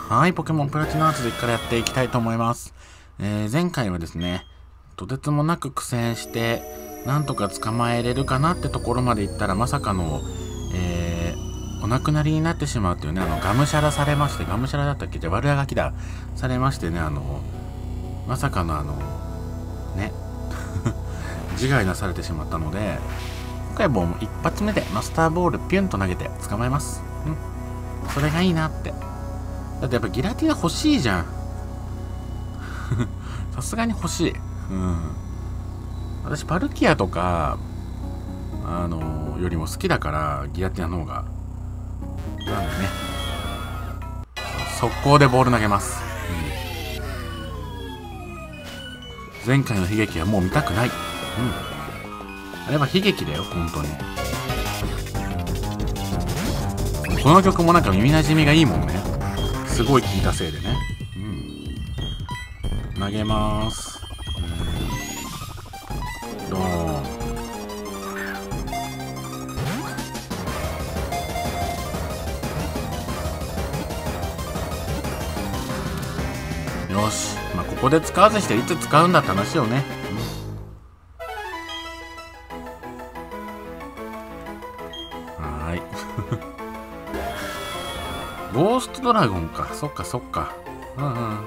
はい、ポケモンプラチナ続きからやっていきたいと思います。前回はですね、とてつもなく苦戦して、なんとか捕まえれるかなってところまで行ったら、まさかの、お亡くなりになってしまうっていうね、がむしゃらされまして、がむしゃらだったっけ、じゃあ悪あがきだ、されましてね、まさかのね、自害なされてしまったので、今回も一発目でマスターボールピュンと投げて捕まえます。それがいいなって。だってやっぱギラティナ欲しいじゃん。さすがに欲しい。私パルキアとかよりも好きだからギラティナの方が。なんでね。速攻でボール投げます。前回の悲劇はもう見たくない。あれは悲劇だよ、本当に。この曲もなんか耳なじみがいいもんね。すごい聞いたせいでね。投げます。ドーン。よし。まあ、ここで使わずしていつ使うんだって話よね。はーい。ゴーストドラゴンか。そっかそっか。ま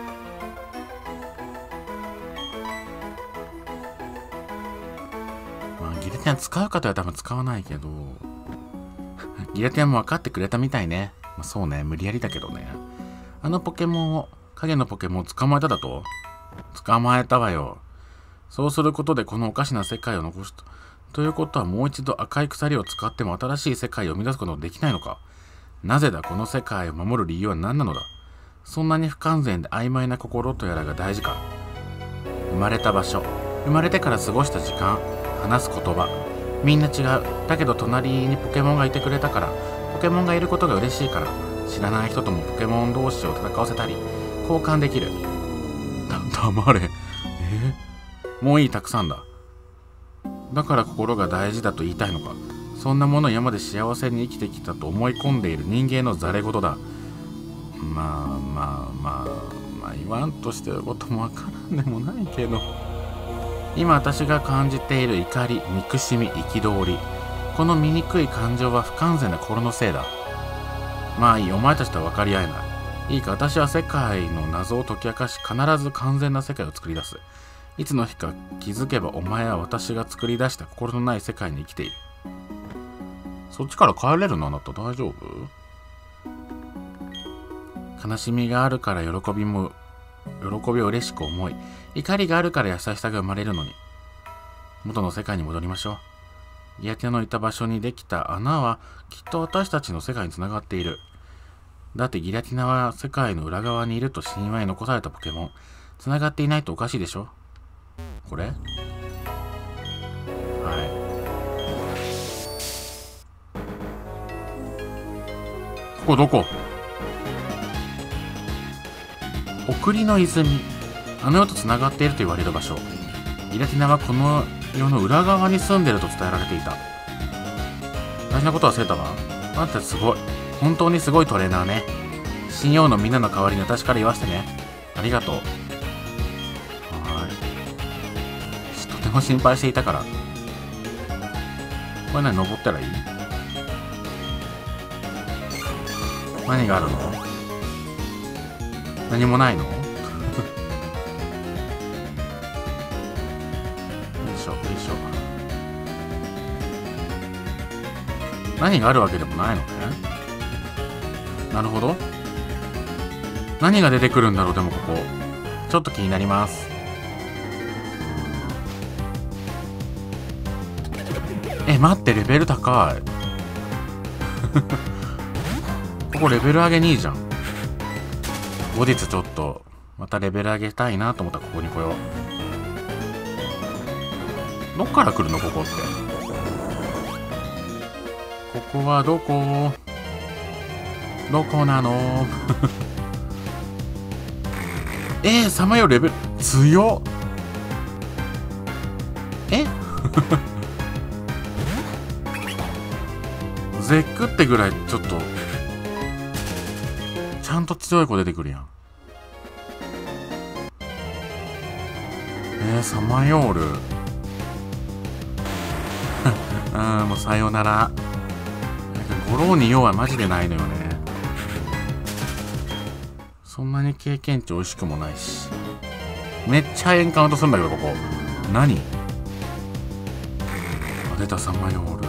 あ、ギラティア使うかとは多分使わないけど、ギラティアも分かってくれたみたいね。まあ、そうね、無理やりだけどね。ポケモンを、影のポケモンを捕まえただと？捕まえたわよ。そうすることでこのおかしな世界を残すと。ということはもう一度赤い鎖を使っても新しい世界を生み出すことができないのか？なぜだ、この世界を守る理由は何なのだ？そんなに不完全で曖昧な心とやらが大事か？生まれた場所、生まれてから過ごした時間、話す言葉、みんな違う。だけど隣にポケモンがいてくれたから、ポケモンがいることが嬉しいから、知らない人ともポケモン同士を戦わせたり、交換できる。黙れ。もういい、たくさんだ。だから心が大事だと言いたいのか？そんなもの今まで幸せに生きてきたと思い込んでいる人間のざれ言だ。まあ言わんとしてることもわからんでもないけど、今私が感じている怒り、憎しみ、憤り、この醜い感情は不完全な心のせいだ。まあいい、お前たちとは分かり合えない。いいか、私は世界の謎を解き明かし、必ず完全な世界を作り出す。いつの日か気づけばお前は私が作り出した心のない世界に生きている。そっちから帰れるの？あなた大丈夫？悲しみがあるから喜びを嬉しく思い、怒りがあるから優しさが生まれるのに。元の世界に戻りましょう。ギラティナのいた場所にできた穴はきっと私たちの世界につながっている。だってギラティナは世界の裏側にいると神話に残されたポケモン。つながっていないとおかしいでしょ？これ？はい。ここどこ？送りの泉。あの世とつながっていると言われる場所。ギラティナはこの世の裏側に住んでいると伝えられていた。大事なことは忘れたわ。あんたすごい。本当にすごいトレーナーね。信用のみんなの代わりに私から言わせてね。ありがとう。とても心配していたから。これ何、登ったらいい？何があるの？何もないの？よいしょよいしょ。何があるわけでもないのね。なるほど。何が出てくるんだろう。でもここちょっと気になります。待って、レベル高い。ここレベル上げ2じゃん。後日ちょっとまたレベル上げたいなと思ったらここに来よう。どっから来るのここって。ここはどこ？どこなの？さまよレベル強っ。絶句ってぐらいちょっとちゃゃんと強い子出てくるやん。サマヨールもうさよなら。ゴローに用はマジでないのよね。そんなに経験値美味しくもないし。めっちゃエンカウントするんだけど、ここ何。出た、サマヨール。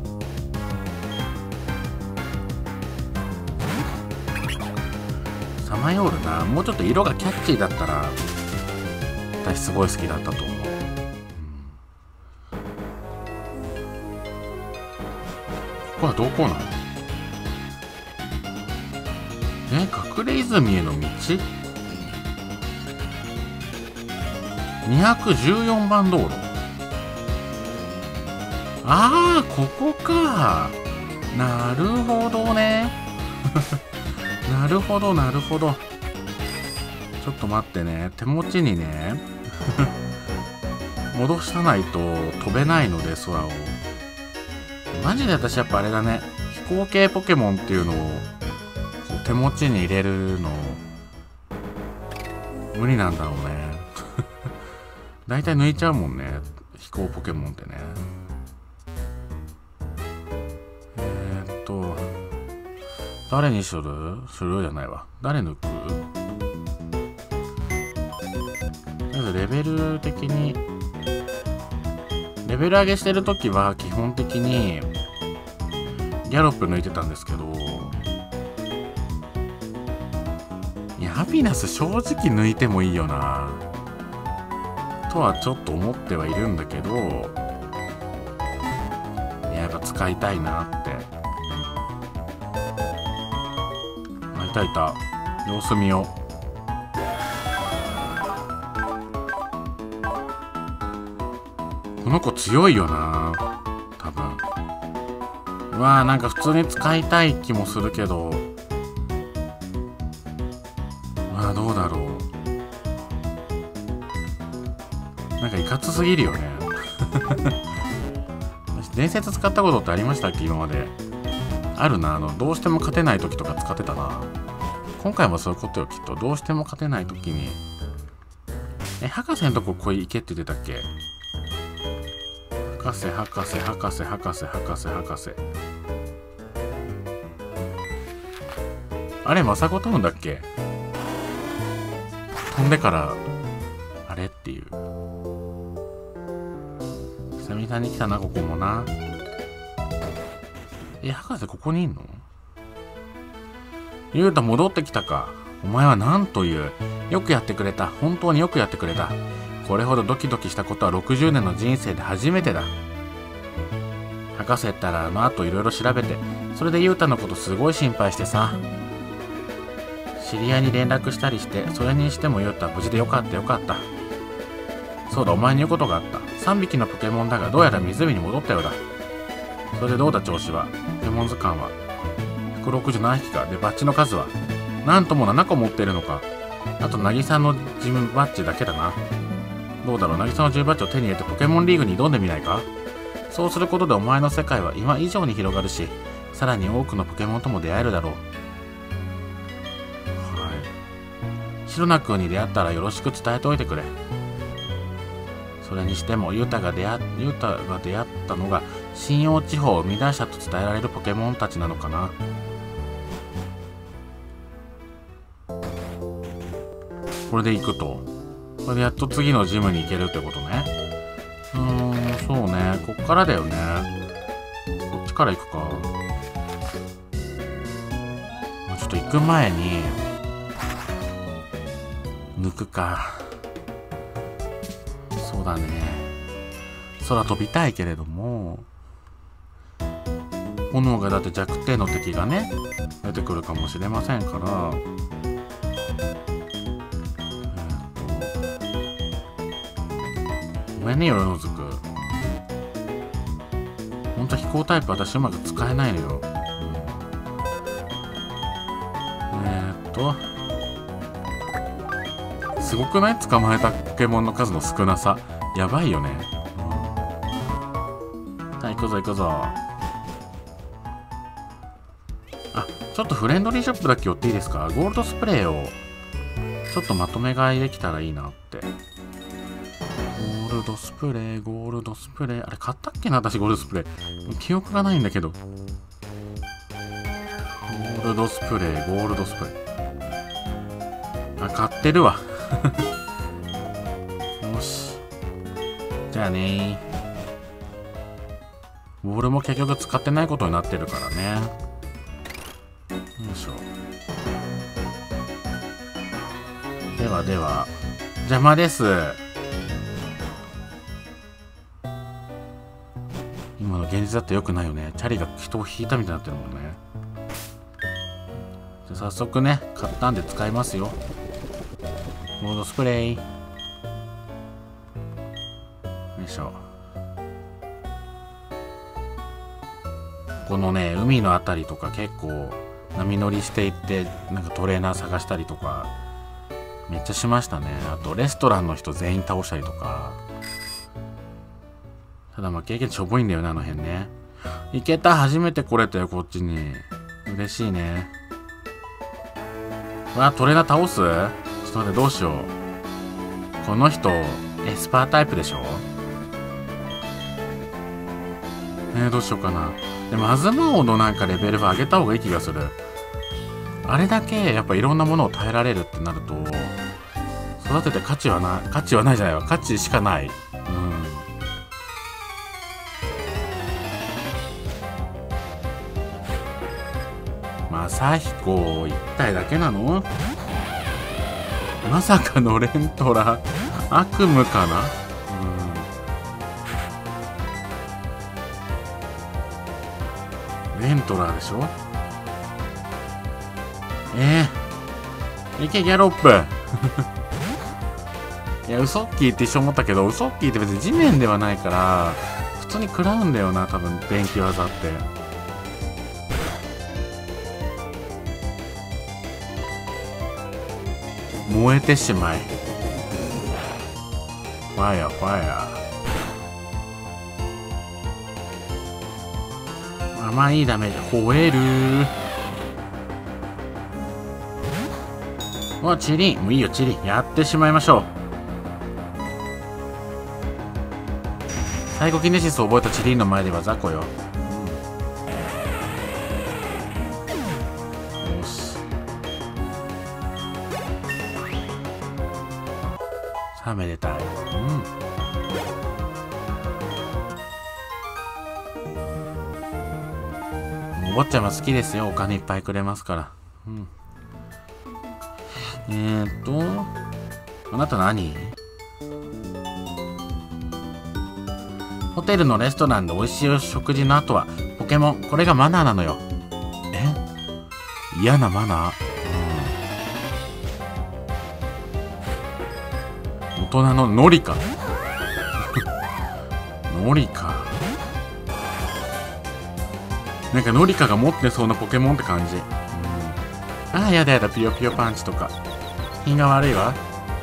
サマヨールな、もうちょっと色がキャッチーだったら私すごい好きだったと思う。ここはどこなの。隠れ泉への道。214番道路。ああ、ここか。なるほどね。なるほどなるほど。ちょっと待ってね、手持ちにね戻さないと飛べないので、空を。マジで私やっぱあれだね、飛行系ポケモンっていうのを手持ちに入れるの無理なんだろうねだいたい抜いちゃうもんね、飛行ポケモンってね。誰にするじゃないわ。誰抜く。まずレベル的にレベル上げしてるときは基本的にギャロップ抜いてたんですけど、いやハピナス正直抜いてもいいよなとはちょっと思ってはいるんだけど、いややっぱ使いたいなって。いたいた、様子見よう。この子強いよな多分。うわー、なんか普通に使いたい気もするけど、うわーどうだろう。なんかいかつすぎるよね伝説使ったことってありましたっけ、今まで。あるな、どうしても勝てない時とか使ってたな。今回もそういうことよ、きっと。どうしても勝てない時に。博士のとここ行けって言ってたっけ。博士。あれ、マサゴ飛ぶんだっけ。飛んでからあれっていう。久々に来たな、ここもな。博士ここにいんの。ゆうた戻ってきたか。お前はなんという。よくやってくれた。本当によくやってくれた。これほどドキドキしたことは60年の人生で初めてだ。博士ったら後いろいろ調べて、それでゆうたのことすごい心配してさ。知り合いに連絡したりして、それにしてもゆうた無事でよかったよかった。そうだ、お前に言うことがあった。3匹のポケモンだがどうやら湖に戻ったようだ。それでどうだ調子は。ポケモン図鑑は167匹か。でバッジの数はなんとも7個持ってるのか。あと渚のジムバッジだけだな。どうだろう、渚のジムバッジを手に入れてポケモンリーグに挑んでみないか。そうすることでお前の世界は今以上に広がるし、さらに多くのポケモンとも出会えるだろう。はい。シロナ君に出会ったらよろしく伝えておいてくれ。それにしてもユータが出会ったのが信用地方を生み出したと伝えられるポケモンたちなのかな。これで行くと、これでやっと次のジムに行けるってことね。そうね、こっからだよね。こっちから行くか。ちょっと行く前に抜くか。そうだね、空飛びたいけれども、炎がだって弱点の敵がね出てくるかもしれませんから、ごめんね、よろのずく。ほんと飛行タイプ私うまく使えないのよ。すごくない？捕まえたポケモンの数の少なさ。やばいよね。はい、行くぞ行くぞ。あ、 ちょっとフレンドリーショップだけ寄っていいですか？ゴールドスプレーをちょっとまとめ買いできたらいいなって。ゴールドスプレー、ゴールドスプレー。あれ買ったっけな私、ゴールドスプレー。記憶がないんだけど。ゴールドスプレー、ゴールドスプレー。あ、買ってるわ。よし。じゃあねー。ボールも結局使ってないことになってるからね。よいしょ。ではでは、邪魔です。今の現実だって良くないよね。チャリが人を引いたみたいになってるもんね。じゃあ早速ね、買ったんで使いますよ。ゴールドスプレー。よいしょ。このね、海のあたりとか結構波乗りしていって、なんかトレーナー探したりとか、めっちゃしましたね。あと、レストランの人全員倒したりとか。ただまあ経験しょぼいんだよね、あの辺ね。いけた、初めて来れたよ、こっちに。嬉しいね。わあ、トレーナー倒す？ちょっと待って、どうしよう。この人、エスパータイプでしょ？どうしようかな。でも、アズマ王のなんかレベルは上げた方がいい気がする。あれだけ、やっぱいろんなものを耐えられるってなると、育てて価値はないじゃないわ。価値しかない。うん。マサヒコ一体だけなの？まさかのレントラ悪夢かな？レントラーでしょ？いけギャロップ。いや、ウソッキーって一瞬思ったけど、ウソッキーって別に地面ではないから普通に食らうんだよな、多分電気技って。燃えてしまい。ファイヤーファイヤー。まあいいダメージ。吠えるー。わ、チリン。もういいよ、チリン。やってしまいましょう。サイコキネシスを覚えたチリンの前では雑魚よ。よし。さあ、めでたい。お坊ちゃま好きですよ。お金いっぱいくれますから。あなた何？ホテルのレストランで美味しい食事の後はポケモン。これがマナーなのよ。嫌なマナー？大人のノリか。ノリか。なんかノリカが持ってそうなポケモンって感じ。ああ、やだやだ、ピヨピヨパンチとか。品が悪いわ。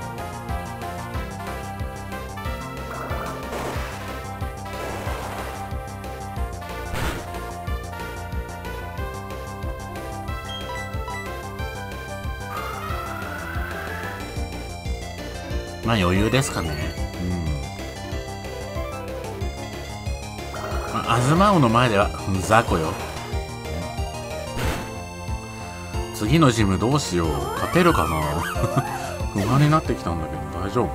まあ余裕ですかね。アズマ王の前では雑魚よ。次のジムどうしよう。勝てるかな。不安になってきたんだけど大丈夫？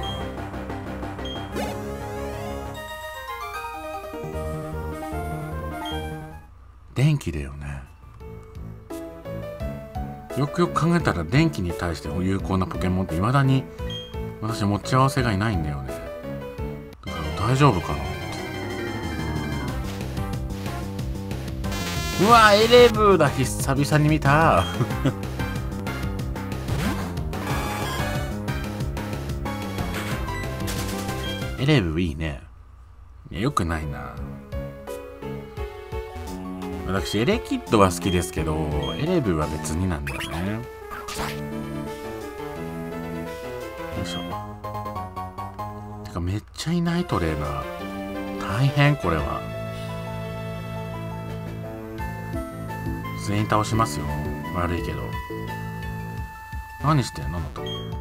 電気だよね。よくよく考えたら電気に対して有効なポケモンって未だに私持ち合わせがいないんだよね。だから大丈夫かな。うわ、エレブだ。久々に見た。エレブいいね。いや、よくないな。私エレキッドは好きですけど、エレブは別になんだよね。よいしょ。てかめっちゃいないトレーナー。大変これは。全員倒しますよ。 悪いけど。何してんの？と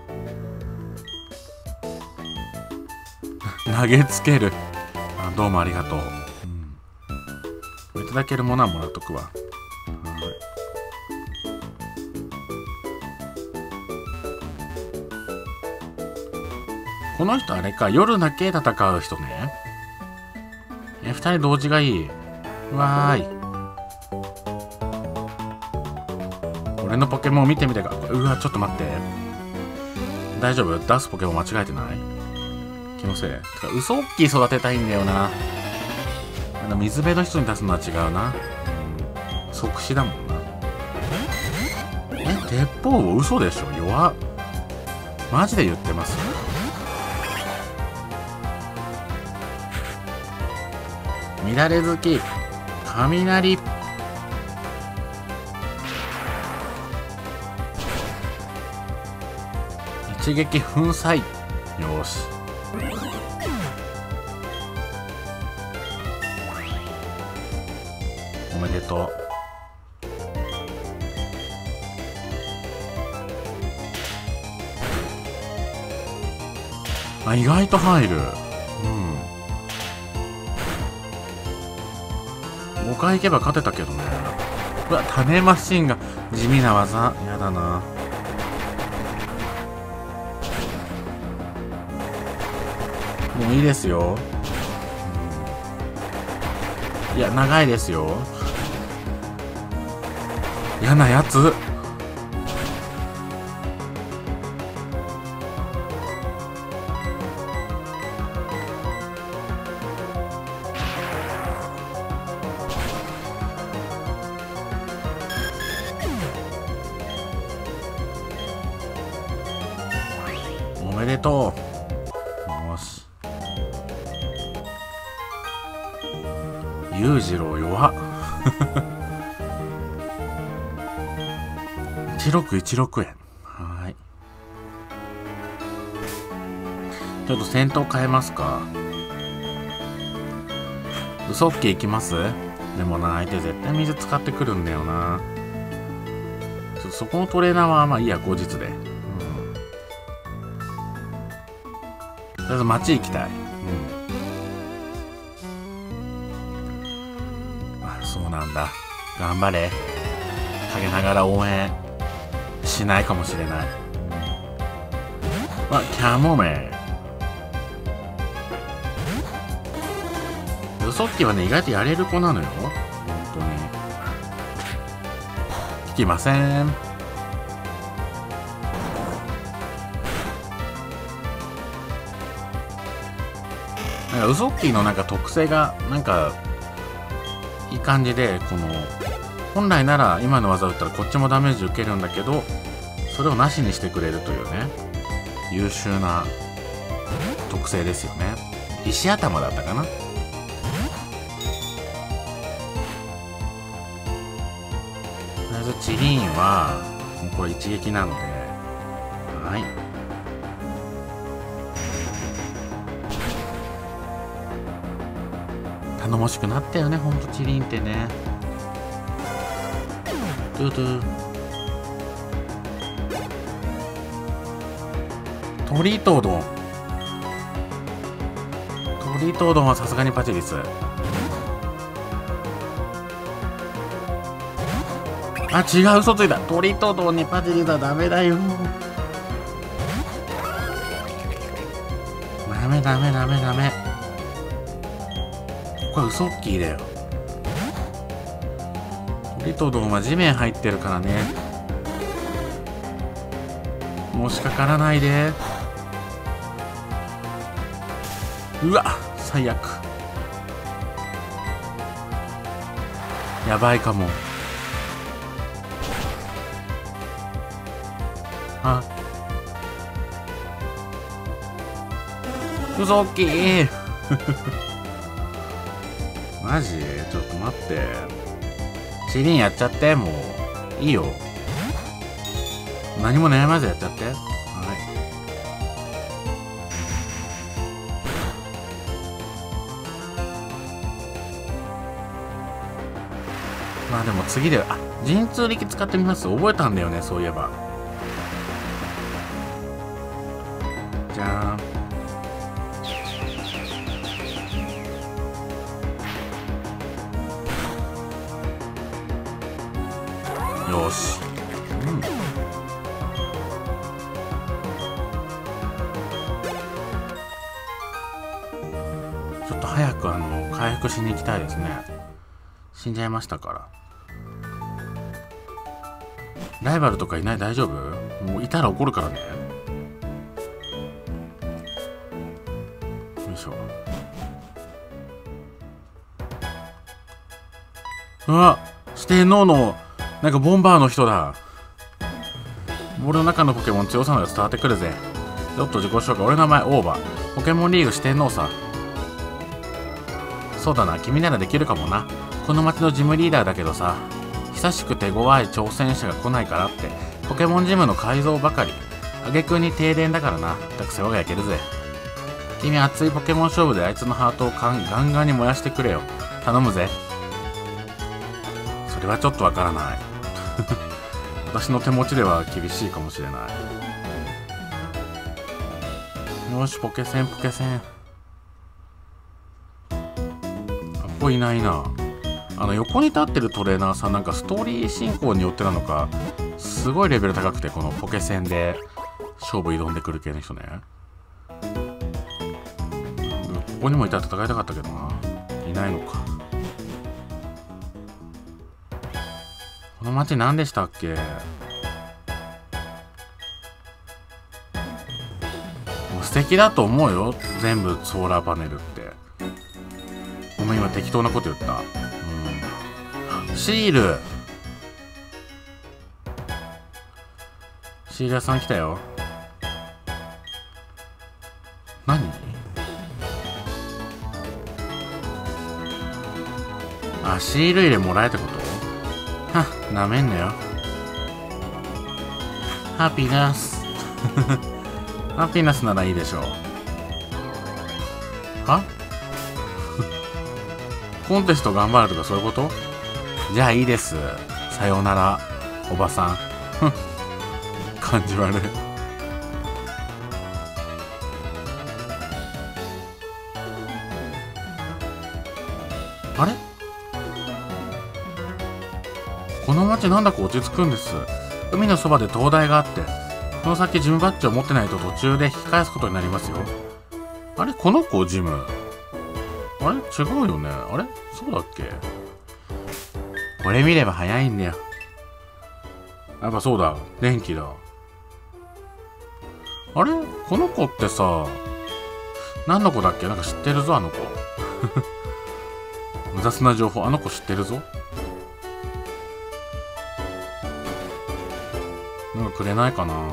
投げつける。あ、どうもありがとう。うん、いただけるものはもらっとくわ。この人あれか、夜だけ戦う人ね。二人同時がいい。わーい。俺のポケモンを見てみてか。うわ、ちょっと待って。大丈夫？出すポケモン間違えてない？気のせい。てか、ウソッキー育てたいんだよな。水辺の人に出すのは違うな。即死だもんな。鉄砲嘘でしょ？弱っ。マジで言ってます？乱れ好き。雷。一撃粉砕。よし。おめでとう。あ、意外と入る。5回行けば勝てたけどね。うわ、種マシンが地味な技。やだな。もういいですよ。いや、長いですよ。嫌なやつ。おめでとう。よし。裕次郎弱っ。1616円。はい。ちょっと戦闘変えますか。ウソッキーいきます？でもな、相手絶対水使ってくるんだよな。そこのトレーナーはまあいいや、後日で。とりあえず街行きたい。あ、そうなんだ。頑張れ。陰ながら応援しないかもしれない。あ、キャモメ。ウソッキーはね、意外とやれる子なのよ。本当に。聞きません。なんかウソッキーのなんか特性がなんかいい感じで、この本来なら今の技を打ったらこっちもダメージ受けるんだけど、それをなしにしてくれるというね、優秀な特性ですよね。石頭だったかな。とりあえずチリーンはもうこれ一撃なので、はい。頼もしくなったよね、ほんとチリーンってね。トゥトゥ。トリトドン。トリトドンはさすがにパチリス。あ、違う、嘘ついた。トリトドンにパチリスはダメだよ。ダメダメダメダメ。これウソッキーだよ。トリトドンは地面入ってるからね。もうしかからないで。うわ、最悪。やばいかも。あ、ウソッキー。マジ？ちょっと待って。チリンやっちゃって、もう。いいよ。何も悩まずやっちゃって。はい。まあでも次で、あ、 神通力使ってみます。覚えたんだよね、そういえば。じゃーん。よし。うん。ちょっと早く回復しに行きたいですね。死んじゃいましたから。ライバルとかいない？大丈夫？もういたら怒るからね。よいしょ。うわ、四天王のなんかボンバーの人だ。ボールの中のポケモン強さのが伝わってくるぜ。ちょっと自己紹介。俺の名前オーバー。ポケモンリーグ四天王さ。そうだな、君ならできるかもな。この町のジムリーダーだけどさ、久しく手強い挑戦者が来ないからってポケモンジムの改造ばかり。挙句に停電だからな。たく世話が焼けるぜ。君熱いポケモン勝負であいつのハートをガンガンに燃やしてくれよ。頼むぜ。それはちょっとわからない。私の手持ちでは厳しいかもしれない。よし、ポケセンポケセン。ここいないな。横に立ってるトレーナーさん、なんかストーリー進行によってなのかすごいレベル高くて、このポケセンで勝負挑んでくる系の人ね。ここにもいたら戦いたかったけどな。いないのか。この街何でしたっけ？素敵だと思うよ、全部ソーラーパネルって。ごめん、今適当なこと言った。シール屋さん来たよ。何？あ、シール入れもらえってこと？はっ、なめんなよ。ハピナス。ハピナスならいいでしょう。は？コンテスト頑張るとかそういうこと？じゃあいいです。さようなら、おばさん。感じ悪い。あれ？この町なんだか落ち着くんです。海のそばで灯台があって、この先ジムバッジを持ってないと途中で引き返すことになりますよ。あれ？この子ジム。あれ？違うよね。あれ？そうだっけ？これ見れば早いんだよ。やっぱそうだ。電気だ。あれ？この子ってさ、何の子だっけ？なんか知ってるぞ、あの子。無雑な情報、あの子知ってるぞ。なんかくれないかな。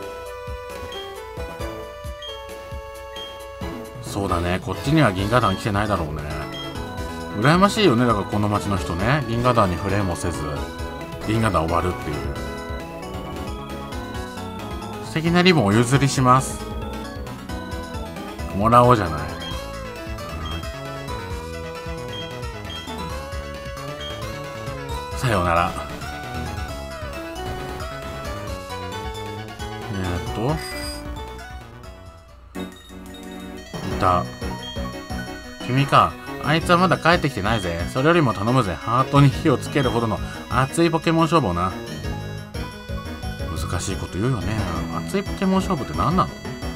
そうだね。こっちには銀河団来てないだろうね。羨ましいよね。だからこの町の人ね、銀河団に触れもせず銀河団終わるっていう素敵なリボンお譲りします。もらおうじゃない。さようなら。いた。君か。あいつはまだ帰ってきてないぜ。それよりも頼むぜ。ハートに火をつけるほどの熱いポケモン勝負をな。難しいこと言うよね。熱いポケモン勝負って何なの？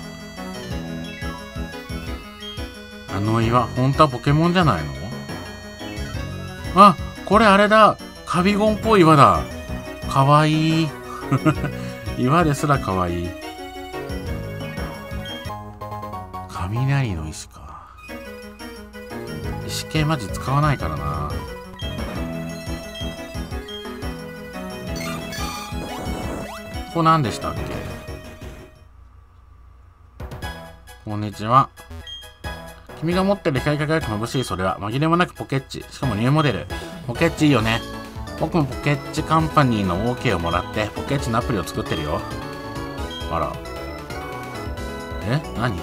あの岩、本当はポケモンじゃないの？あ、これあれだ。カビゴンっぽい岩だ。かわいい。岩ですらかわいい。雷の石か。石系マジ使わないからな。ここ何でしたっけ？こんにちは。君が持ってる光り輝く眩しいそれは紛れもなくポケッチ。しかもニューモデル。ポケッチいいよね。僕もポケッチカンパニーの OK をもらってポケッチのアプリを作ってるよ。あら。え？何？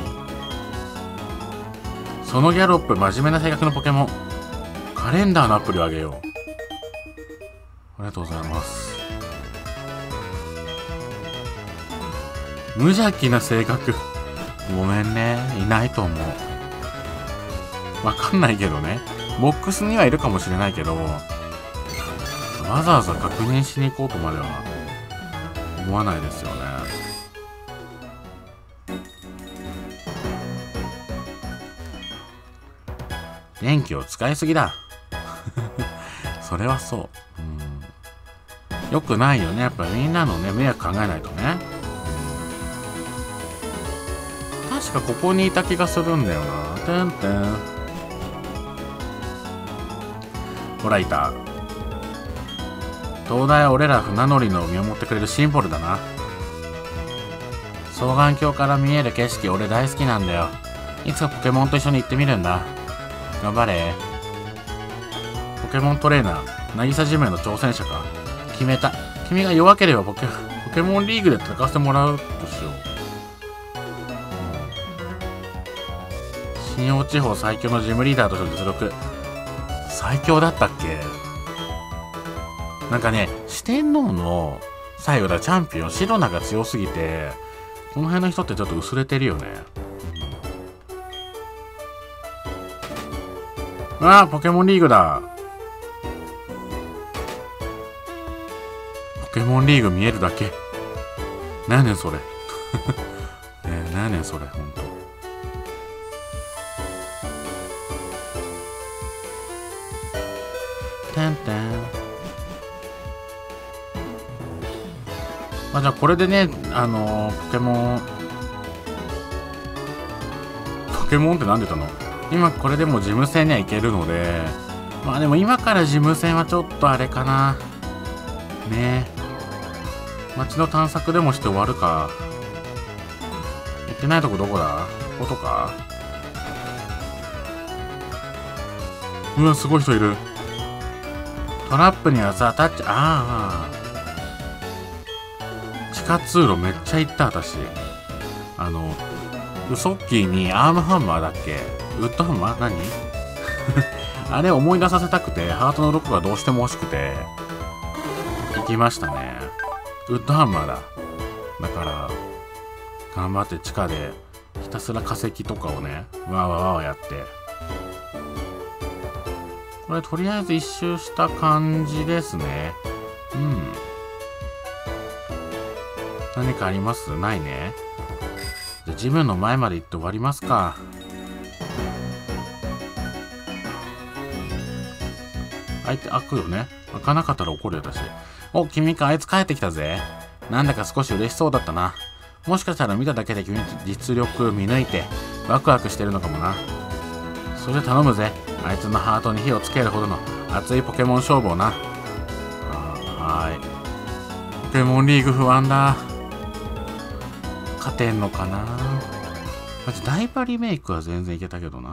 そのギャロップ真面目な性格のポケモン。カレンダーのアプリをあげよりがとうございます。無邪気な性格。ごめんね。いないと思う。わかんないけどね。ボックスにはいるかもしれないけど、わざわざ確認しに行こうとまでは思わないですよね。電気を使いすぎだ。それはそう。よくないよね。やっぱりみんなのね、迷惑考えないとね。確かここにいた気がするんだよな。てんてん。ほら、いた。東大は俺ら船乗りの見守ってくれるシンボルだな。双眼鏡から見える景色、俺大好きなんだよ。いつかポケモンと一緒に行ってみるんだ。頑張れ。ポケモントレーナー、渚ジムへの挑戦者か。決めた。君が弱ければポケモンリーグで戦わせてもらうとしよう。信用地方最強のジムリーダーとして実力。最強だったっけ。なんかね、四天王の最後だチャンピオン、シロナが強すぎて、この辺の人ってちょっと薄れてるよね。ああ、ポケモンリーグだ。ポケモンリーグ見えるだけ。なんやねんそれ。なんやねんそれ、ほんと。てんてん。まあ、じゃあこれでね、ポケモンって何で言ったの？今これでも事務戦には行けるので、まあでも今から事務戦はちょっとあれかな。ねえ。街の探索でもして終わるか。行ってないとこどこだ？こことか？うわ、すごい人いる。トラップにはさ、タッチ、地下通路めっちゃ行った、私。ウソッキーにアームハンマーだっけ？ウッドハンマー？何？あれ思い出させたくて、ハートの6がどうしても欲しくて、行きましたね。ウッドハンマーだ。だから、頑張って地下で、ひたすら化石とかをね、わーわーわーやって。これとりあえず一周した感じですね。何かあります？ないね。じゃあジムの前まで行って終わりますか。開くよね。開かなかったら怒るよ、私。お、君か、あいつ帰ってきたぜ。なんだか少し嬉しそうだったな。もしかしたら見ただけで君実力見抜いて、ワクワクしてるのかもな。それで頼むぜ。あいつのハートに火をつけるほどの熱いポケモン勝負をな。はーい。ポケモンリーグ不安だ。勝てんのかな。ダイパリメイクは全然いけたけどな。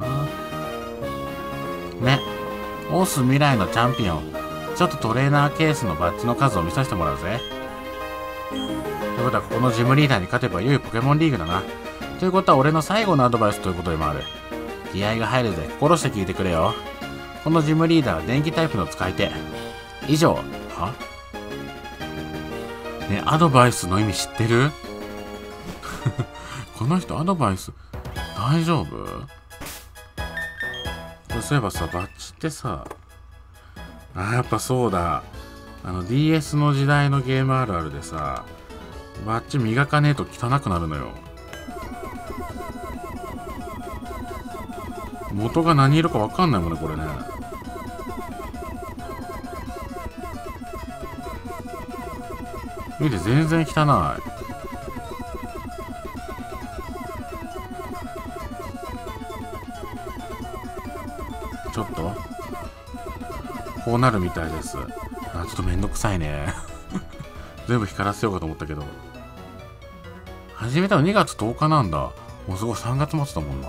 ね。オース未来のチャンピオン。ちょっとトレーナーケースのバッジの数を見させてもらうぜ。ということはここのジムリーダーに勝てばいよいよポケモンリーグだな。ということは俺の最後のアドバイスということでもある。気合が入るぜ。心して聞いてくれよ。このジムリーダーは電気タイプの使い手。以上。は？ね、アドバイスの意味知ってる？この人アドバイス大丈夫？そういえばさ、バッジってさ、やっぱそうだ。DS の時代のゲームあるあるでさ、バッジ磨かねえと汚くなるのよ。元が何色かわかんないもんね、これね。見て、全然汚い。ちょっとこうなるみたいです。ちょっとめんどくさいね。全部光らせようかと思ったけど。始めたの2月10日なんだ。もうすごい3月末だもんな。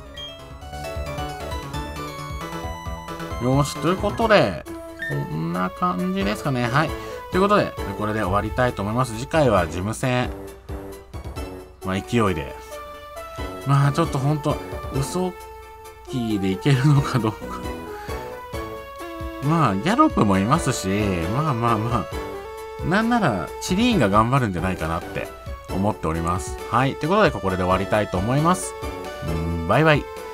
よし、ということで、こんな感じですかね。はい。ということで、これで終わりたいと思います。次回は事務戦。勢いで。ちょっとほんと、嘘キーでいけるのかどうか。 まあ、ギャロップもいますし、まあまあまあ、なんなら、チリーンが頑張るんじゃないかなって思っております。はい。ということで、これで終わりたいと思います。バイバイ。